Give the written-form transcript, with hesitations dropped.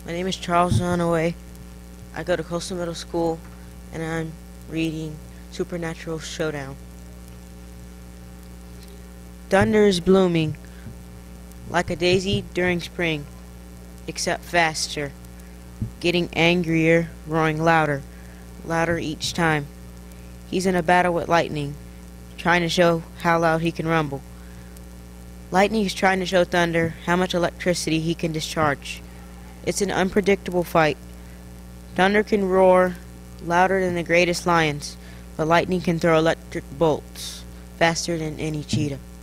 My name is Charles Donaway. I go to Coastal Middle School, and I'm reading Supernatural Showdown. Thunder is blooming like a daisy during spring, except faster, getting angrier, roaring louder, louder each time. He's in a battle with lightning, trying to show how loud he can rumble. Lightning is trying to show Thunder how much electricity he can discharge. It's an unpredictable fight. Thunder can roar louder than the greatest lions, but lightning can throw electric bolts faster than any cheetah.